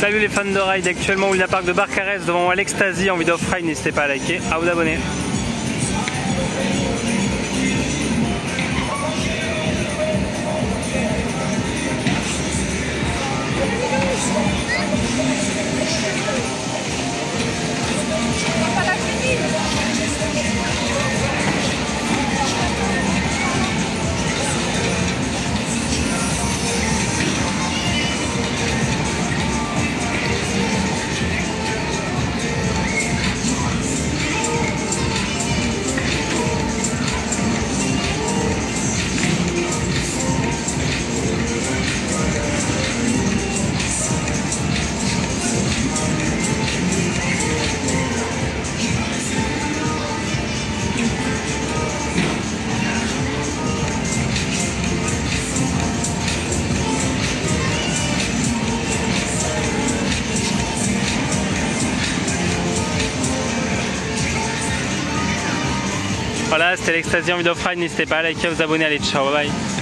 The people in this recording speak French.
Salut les fans de ride, actuellement au Luna Park de Barcarès devant l'Ecstasy en vidéo off-ride, n'hésitez pas à liker, à vous abonner. Voilà, c'était l'Ecstasy en vidéo off-ride, n'hésitez pas à liker, à vous abonner, allez ciao, bye bye.